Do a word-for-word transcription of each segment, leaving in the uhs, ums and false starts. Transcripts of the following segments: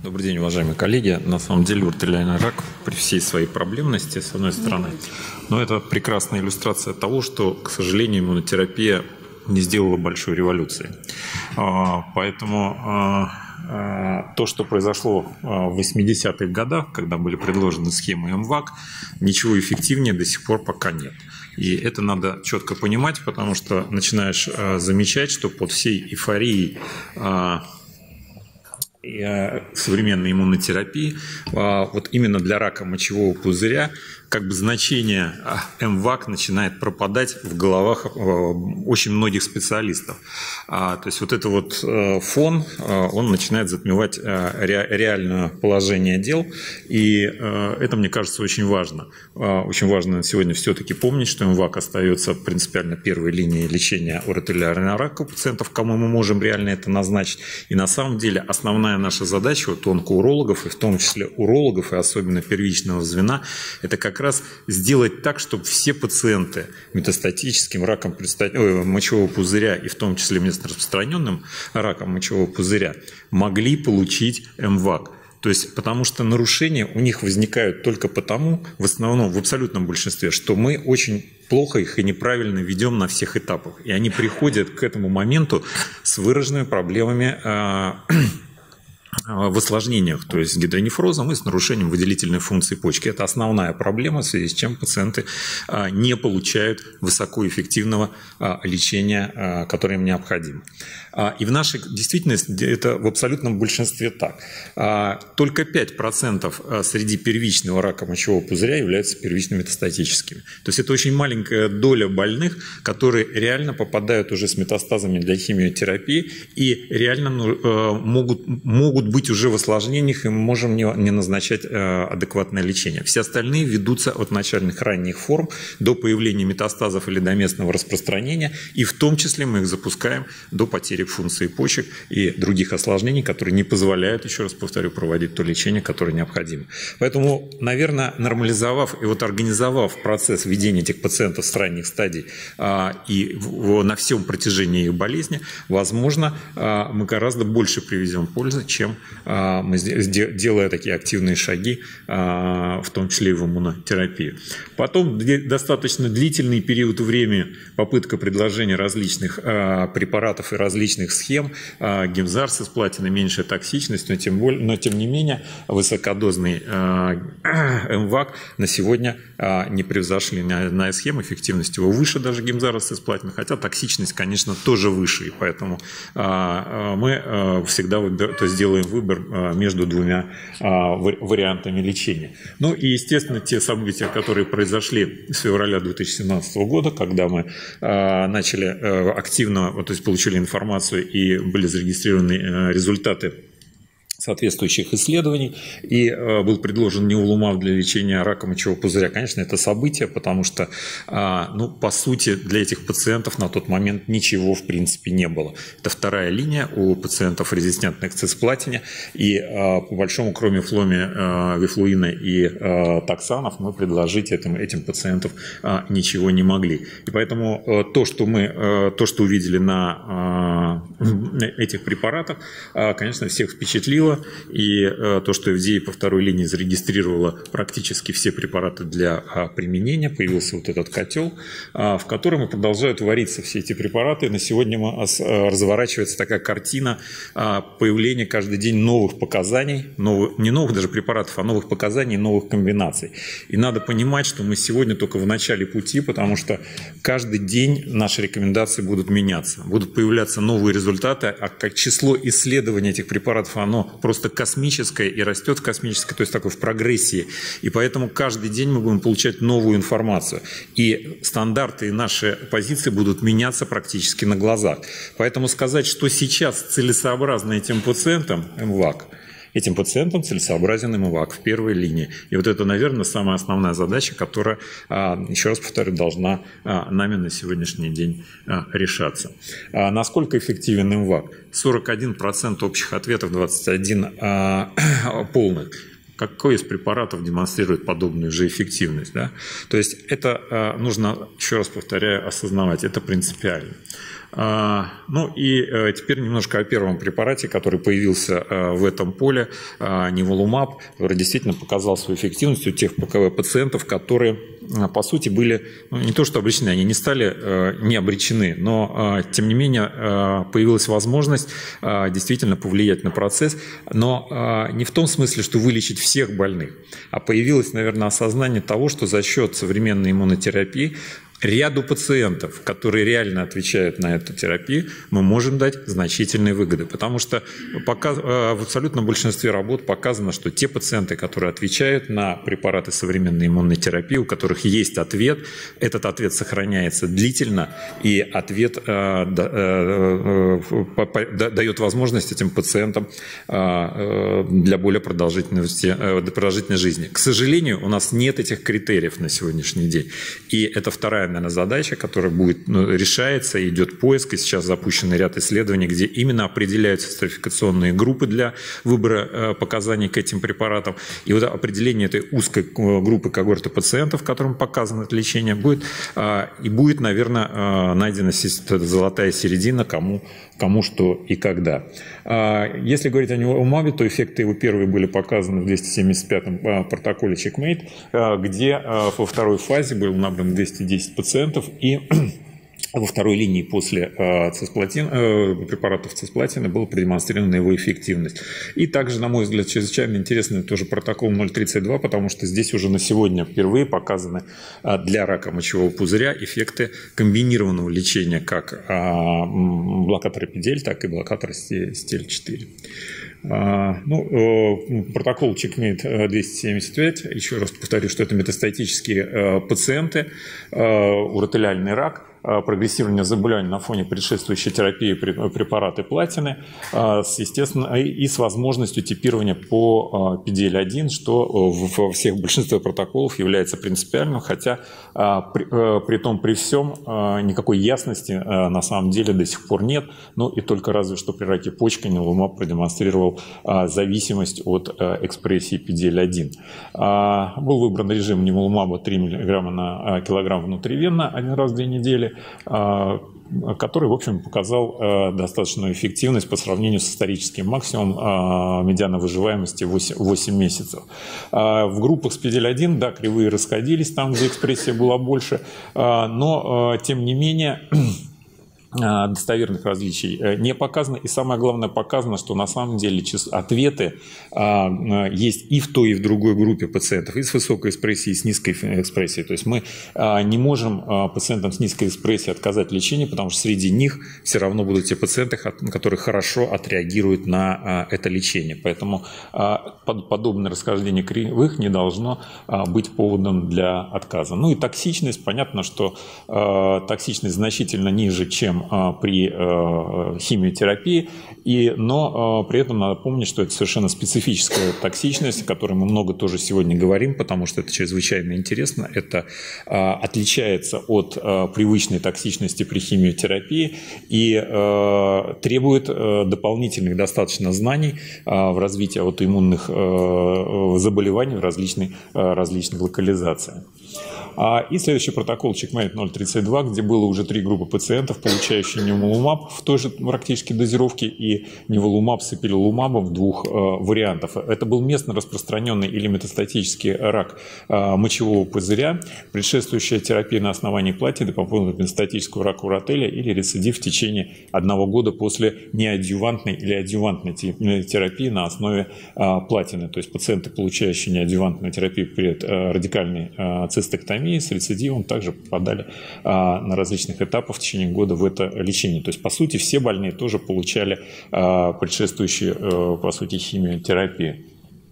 Добрый день, уважаемые коллеги. На самом деле артериальный рак при всей своей проблемности, с одной стороны, но это прекрасная иллюстрация того, что, к сожалению, иммунотерапия не сделала большой революции. Поэтому то, что произошло в восьмидесятых годах, когда были предложены схемы эм вак, ничего эффективнее до сих пор пока нет. И это надо четко понимать, потому что начинаешь замечать, что под всей эйфорией современной иммунотерапии, вот именно для рака мочевого пузыря, как бы значение эм вак начинает пропадать в головах очень многих специалистов. То есть вот этот вот фон, он начинает затмевать реальное положение дел, и это, мне кажется, очень важно. Очень важно сегодня все-таки помнить, что эм вак остается принципиально первой линией лечения артериального рака у пациентов, кому мы можем реально это назначить. И на самом деле основная наша задача вот онкоурологов, и в том числе урологов, и особенно первичного звена, это как раз сделать так, чтобы все пациенты метастатическим раком мочевого пузыря, и в том числе распространенным раком мочевого пузыря, могли получить эм вак. То есть, потому что нарушения у них возникают только потому, в основном, в абсолютном большинстве, что мы очень плохо их и неправильно ведем на всех этапах. И они приходят к этому моменту с выраженными проблемами в осложнениях, то есть с гидронефрозом и с нарушением выделительной функции почки. Это основная проблема, в связи с чем пациенты не получают высокоэффективного лечения, которое им необходимо. И в нашей действительности это в абсолютном большинстве так. Только пять процентов среди первичного рака мочевого пузыря являются первично метастатическими. То есть это очень маленькая доля больных, которые реально попадают уже с метастазами для химиотерапии и реально могут, могут быть уже в осложнениях, и мы можем не, не назначать адекватное лечение. Все остальные ведутся от начальных ранних форм до появления метастазов или до местного распространения, и в том числе мы их запускаем до потери функции почек и других осложнений, которые не позволяют, еще раз повторю, проводить то лечение, которое необходимо. Поэтому, наверное, нормализовав и вот организовав процесс ведения этих пациентов с ранних стадий а, и в, на всем протяжении их болезни, возможно, а, мы гораздо больше привезем пользы, чем а, мы делая такие активные шаги, а, в том числе и в иммунотерапию. Потом достаточно длительный период времени попытка предложения различных а, препаратов и различных схем, Гемзар с платиной, меньшая токсичность, но тем, более, но тем не менее высокодозный эм вак на сегодня не превзошли ни одна схема, эффективность его выше даже Гемзара с платиной, хотя токсичность, конечно, тоже выше, и поэтому мы всегда выбер, то есть делаем выбор между двумя вариантами лечения. Ну и, естественно, те события, которые произошли с февраля две тысячи семнадцатого года, когда мы начали активно, то есть получили информацию и были зарегистрированы результаты соответствующих исследований, и э, был предложен неволумаб для лечения рака мочевого пузыря. Конечно, это событие, потому что, э, ну, по сути, для этих пациентов на тот момент ничего, в принципе, не было. Это вторая линия у пациентов резистентных к цисплатине, и, э, по большому, кроме фломи, э, вифлуина и э, токсанов, мы предложить этим, этим пациентам э, ничего не могли. И поэтому э, то, что мы, э, то, что увидели на э, этих препаратах, э, конечно, всех впечатлило. И э, то, что эф ди эй по второй линии зарегистрировала практически все препараты для э, применения, появился вот этот котел, э, в котором и продолжают вариться все эти препараты. И на сегодня э, разворачивается такая картина э, появления каждый день новых показаний, новых, не новых даже препаратов, а новых показаний, новых комбинаций. И надо понимать, что мы сегодня только в начале пути, потому что каждый день наши рекомендации будут меняться, будут появляться новые результаты, а как число исследований этих препаратов, оно просто космическое и растет в космической, то есть такой в прогрессии. И поэтому каждый день мы будем получать новую информацию. И стандарты и наши позиции будут меняться практически на глазах. Поэтому сказать, что сейчас целесообразно этим пациентам эм вак, этим пациентам целесообразен эм вак в первой линии. И вот это, наверное, самая основная задача, которая, еще раз повторю, должна нами на сегодняшний день решаться. Насколько эффективен эм вак? сорок один процент общих ответов, двадцать один процент полных. Какой из препаратов демонстрирует подобную же эффективность? Да? То есть это нужно, еще раз повторяю, осознавать, это принципиально. Ну и теперь немножко о первом препарате, который появился в этом поле, Nivolumab, который действительно показал свою эффективность у тех пациентов, которые, по сути, были ну, не то что обречены, они не стали не обречены, но, тем не менее, появилась возможность действительно повлиять на процесс, но не в том смысле, что вылечить всех больных, а появилось, наверное, осознание того, что за счет современной иммунотерапии ряду пациентов, которые реально отвечают на эту терапию, мы можем дать значительные выгоды. Потому что пока, в абсолютном большинстве работ показано, что те пациенты, которые отвечают на препараты современной иммунной терапии, у которых есть ответ, этот ответ сохраняется длительно, и ответ э, э, э, дает возможность этим пациентам э, для более продолжительности, э, продолжительной жизни. К сожалению, у нас нет этих критериев на сегодняшний день. И это вторая наверное, задача, которая будет, ну, решается, идет поиск, и сейчас запущен ряд исследований, где именно определяются стратификационные группы для выбора э, показаний к этим препаратам. И вот определение этой узкой группы когорты пациентов, которым показано это лечение, будет, э, и будет, наверное, э, найдена золотая середина, кому, кому что и когда. Э, если говорить о Nivolumab, то эффекты его первые были показаны в двести семьдесят пятом протоколе CheckMate, э, где э, во второй фазе было набрано двести десять пациентов, и во второй линии после э, цисплатин, э, препаратов цисплатина была продемонстрирована его эффективность. И также, на мой взгляд, чрезвычайно интересный тоже протокол ноль тридцать два, потому что здесь уже на сегодня впервые показаны э, для рака мочевого пузыря эффекты комбинированного лечения как э, блокатора пи ди эль, так и блокатора си ти эл четыре. Ну, протокол CheckMate двести семьдесят пять, еще раз повторю, что это метастатические пациенты, уротелиальный рак, прогрессирование заболевания на фоне предшествующей терапии препараты платины, естественно, и с возможностью типирования по пи ди эль один, что во всех большинстве протоколов является принципиальным, хотя при, при том, при всем, никакой ясности на самом деле до сих пор нет, ну и только разве что при раке почки Nivolumab продемонстрировал зависимость от экспрессии пи ди эль один. Был выбран режим Nivolumab три миллиграмма на килограмм внутривенно один раз в две недели, который, в общем, показал достаточную эффективность по сравнению с историческим максимумом медиана выживаемости восемь месяцев. В группах с пи ди эль один, да, кривые расходились там, где экспрессия была больше, но, тем не менее, достоверных различий не показано. И самое главное, показано, что на самом деле ответы есть и в той, и в другой группе пациентов, и с высокой экспрессией, и с низкой экспрессией. То есть мы не можем пациентам с низкой экспрессией отказать в лечении, потому что среди них все равно будут те пациенты, которые хорошо отреагируют на это лечение. Поэтому подобное расхождение кривых не должно быть поводом для отказа. Ну и токсичность. Понятно, что токсичность значительно ниже, чем при э, химиотерапии, и, но э, при этом надо помнить, что это совершенно специфическая токсичность, о которой мы много тоже сегодня говорим, потому что это чрезвычайно интересно. Это э, отличается от э, привычной токсичности при химиотерапии и э, требует э, дополнительных достаточно знаний э, в развитии аутоиммунных э, заболеваний в различных, э, различных локализациях. И следующий протокол CheckMate ноль тридцать два, где было уже три группы пациентов, получающие Nivolumab в той же практически дозировке и Nivolumab с Ipilimumab в двух э, вариантах. Это был местно распространенный или метастатический рак э, мочевого пузыря, предшествующая терапия на основании платины по поводу метастатического рака уротелия или рецидив в течение одного года после неадъювантной или адъювантной терапии на основе э, платины. То есть пациенты, получающие неадъювантную терапию перед э, радикальной э, цистектомией, с рецидивом также попадали а, на различных этапах в течение года в это лечение. То есть, по сути, все больные тоже получали а, предшествующие, а, по сути, химиотерапию.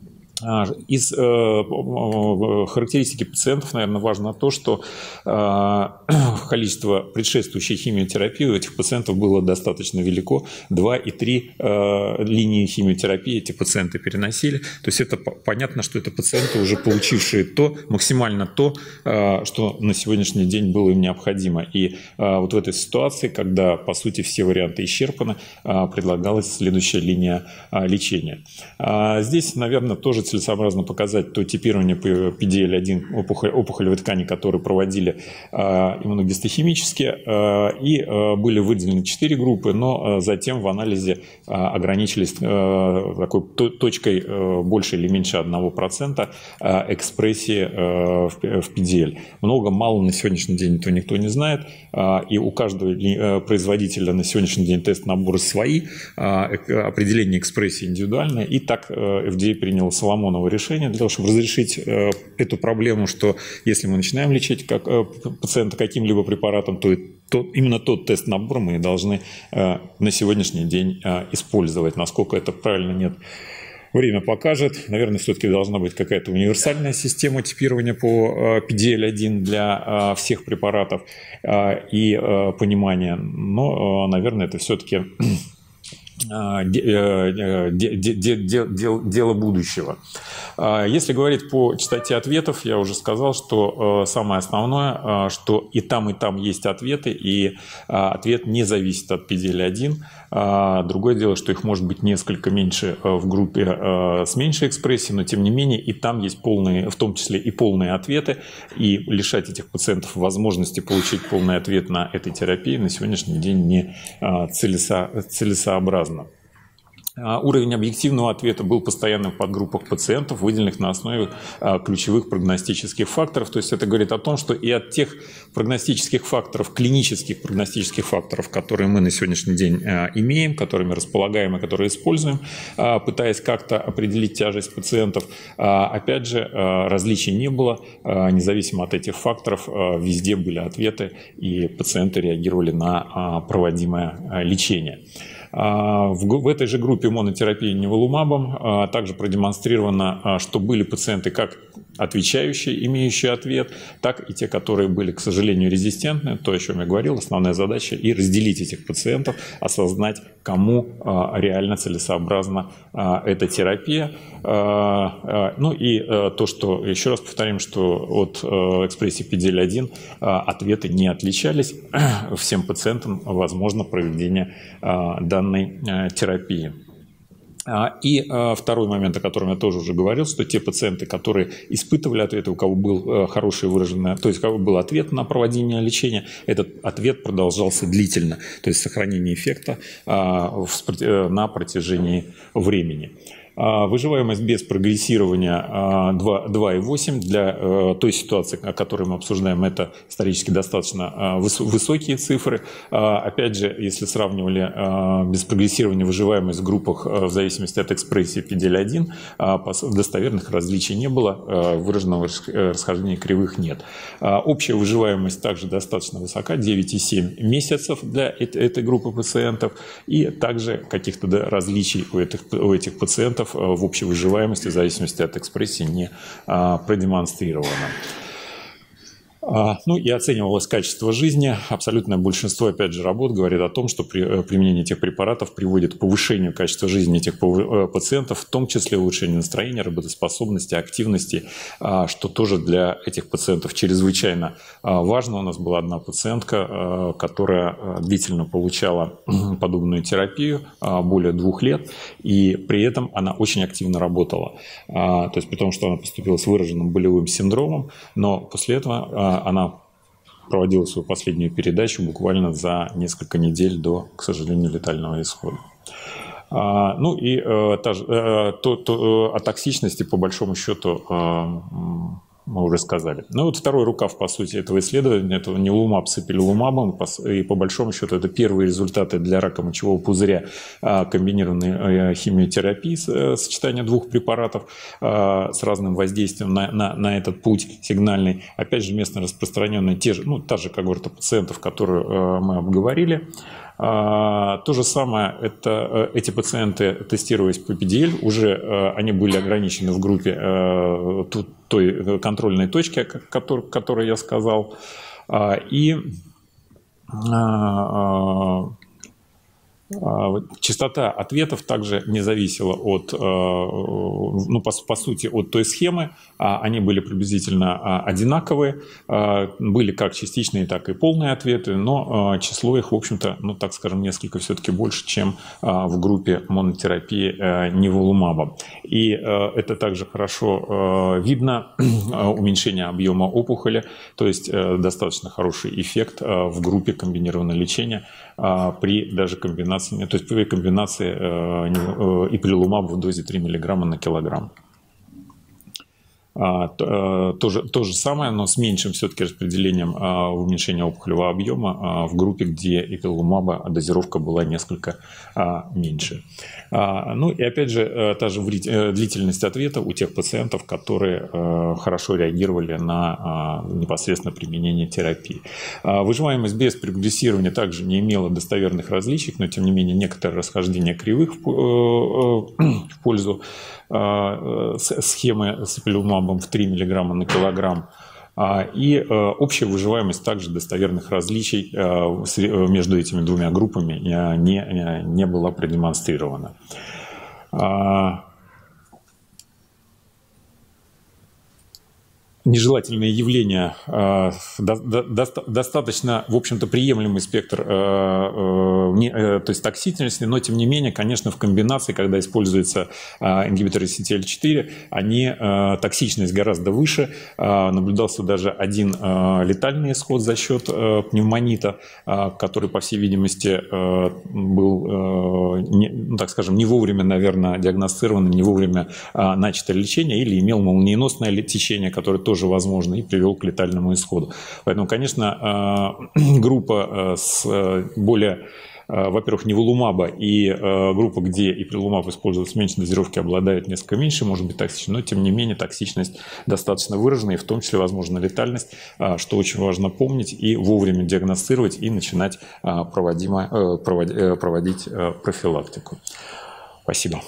Из э, характеристики пациентов, наверное, важно то, что э, количество предшествующей химиотерапии у этих пациентов было достаточно велико. Два и три э, линии химиотерапии эти пациенты переносили. То есть это понятно, что это пациенты, уже получившие то, максимально то, э, что на сегодняшний день было им необходимо. И э, вот в этой ситуации, когда, по сути, все варианты исчерпаны, э, предлагалась следующая линия э, лечения. Э, здесь, наверное, тоже целесообразно показать то типирование пи ди эл один опухоль, опухолевой ткани, которые проводили иммуногистохимически, и были выделены четыре группы, но затем в анализе ограничились такой точкой больше или меньше одного процента экспрессии в пи ди эл. Много, мало на сегодняшний день этого никто не знает, и у каждого производителя на сегодняшний день тест-наборы свои, определение экспрессии индивидуальное, и так эф ди эй принял Соломоново решение для того, чтобы разрешить эту проблему, что если мы начинаем лечить как, пациента каким-либо препаратом, то, то именно тот тест-набор мы должны на сегодняшний день использовать. Насколько это правильно, нет. Время покажет. Наверное, все-таки должна быть какая-то универсальная система типирования по пи ди эл один для всех препаратов и понимания. Но, наверное, это все-таки дело будущего. Если говорить по частоте ответов, я уже сказал, что самое основное, что и там, и там есть ответы, и ответ не зависит от пи ди эл один. Другое дело, что их может быть несколько меньше в группе с меньшей экспрессией, но тем не менее и там есть полные, в том числе и полные ответы, и лишать этих пациентов возможности получить полный ответ на этой терапии на сегодняшний день не целесообразно. Уровень объективного ответа был постоянным в подгруппах пациентов, выделенных на основе ключевых прогностических факторов. То есть это говорит о том, что и от тех прогностических факторов, клинических прогностических факторов, которые мы на сегодняшний день имеем, которыми располагаем и которые используем, пытаясь как-то определить тяжесть пациентов, опять же, различий не было. Независимо от этих факторов, везде были ответы, и пациенты реагировали на проводимое лечение. В этой же группе монотерапии неволумабом также продемонстрировано, что были пациенты как отвечающие, имеющие ответ, так и те, которые были, к сожалению, резистентны. То, о чем я говорил, основная задача – и разделить этих пациентов, осознать, кому реально целесообразна эта терапия. Ну и то, что, еще раз повторим, что от экспрессии пи ди эл один ответы не отличались. Всем пациентам возможно проведение данной терапии. И второй момент, о котором я тоже уже говорил, что те пациенты, которые испытывали ответы, у кого был хороший выраженный, то есть у кого был ответ на проводимое лечение, этот ответ продолжался длительно, то есть сохранение эффекта на протяжении времени. Выживаемость без прогрессирования два и восемь для той ситуации, о которой мы обсуждаем, это исторически достаточно высокие цифры. Опять же, если сравнивали без прогрессирования выживаемость в группах в зависимости от экспрессии пи ди эл один, достоверных различий не было, выраженного расхождения кривых нет. Общая выживаемость также достаточно высока, девять и семь месяцев для этой группы пациентов, и также каких-то различий у этих, у этих пациентов в общей выживаемости в зависимости от экспрессии не продемонстрировано. Ну и оценивалось качество жизни. Абсолютное большинство, опять же, работ говорит о том, что при, применение этих препаратов приводит к повышению качества жизни этих пациентов, в том числе улучшению настроения, работоспособности, активности, что тоже для этих пациентов чрезвычайно важно. У нас была одна пациентка, которая длительно получала подобную терапию, более двух лет, и при этом она очень активно работала. То есть при том, что она поступила с выраженным болевым синдромом, но после этого она проводила свою последнюю передачу буквально за несколько недель до, к сожалению, летального исхода. Ну и та же, то, то, о токсичности, по большому счету, мы уже сказали. Ну вот второй рукав, по сути, этого исследования, это неволумаб с эпилилумабом, и по большому счету это первые результаты для рака мочевого пузыря комбинированной химиотерапии, сочетания двух препаратов с разным воздействием на, на, на этот путь сигнальный. Опять же, местно распространенные те же, ну, та же когорта пациентов, которую мы обговорили. То же самое, это, эти пациенты, тестируясь по пи ди эл, уже они были ограничены в группе той контрольной точки, о которой я сказал, и частота ответов также не зависела от ну, по, по сути, от той схемы. Они были приблизительно одинаковые. Были как частичные, так и полные ответы, но число их, в общем-то, ну, так скажем, несколько все-таки больше, чем в группе монотерапии ниволумаба. И это также хорошо видно, уменьшение объема опухоли, то есть достаточно хороший эффект в группе комбинированного лечения при даже комбинации, то есть при комбинации ипилумаба в дозе три миллиграмма на килограмм. То, то, же, то же самое, но с меньшим все-таки распределением уменьшения опухолевого объема в группе, где ипилумаба дозировка была несколько меньше. Ну и опять же, та же длительность ответа у тех пациентов, которые хорошо реагировали на непосредственно применение терапии. Выживаемость без прогрессирования также не имела достоверных различий, но тем не менее некоторые расхождения кривых в пользу схемы с ипилумабом в три миллиграмма на килограмм. И общая выживаемость также достоверных различий между этими двумя группами не, не была продемонстрирована. Нежелательные явления, э, до, до, достаточно, в общем-то, приемлемый спектр, э, не, э, то есть токсичности, но, тем не менее, конечно, в комбинации, когда используются э, ингибиторы си ти эл четыре, они, э, токсичность гораздо выше. Э, наблюдался даже один э, летальный исход за счет э, пневмонита, э, который, по всей видимости, э, был, э, не, ну, так скажем, не вовремя, наверное, диагностирован, не вовремя э, начато лечение или имел молниеносное течение, которое тоже возможно, и привел к летальному исходу. Поэтому, конечно, группа с более, во-первых, ниволумаба и группа, где ипилумаб используется с меньшей дозировки, обладает несколько меньше, может быть, токсичной, но, тем не менее, токсичность достаточно выражена, и в том числе, возможно, летальность, что очень важно помнить и вовремя диагностировать и начинать проводимо, проводить профилактику. Спасибо.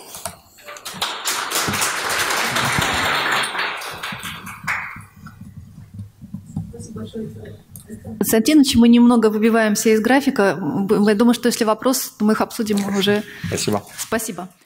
Константинович, мы немного выбиваемся из графика. Я думаю, что если вопрос, то мы их обсудим уже. Спасибо. Спасибо.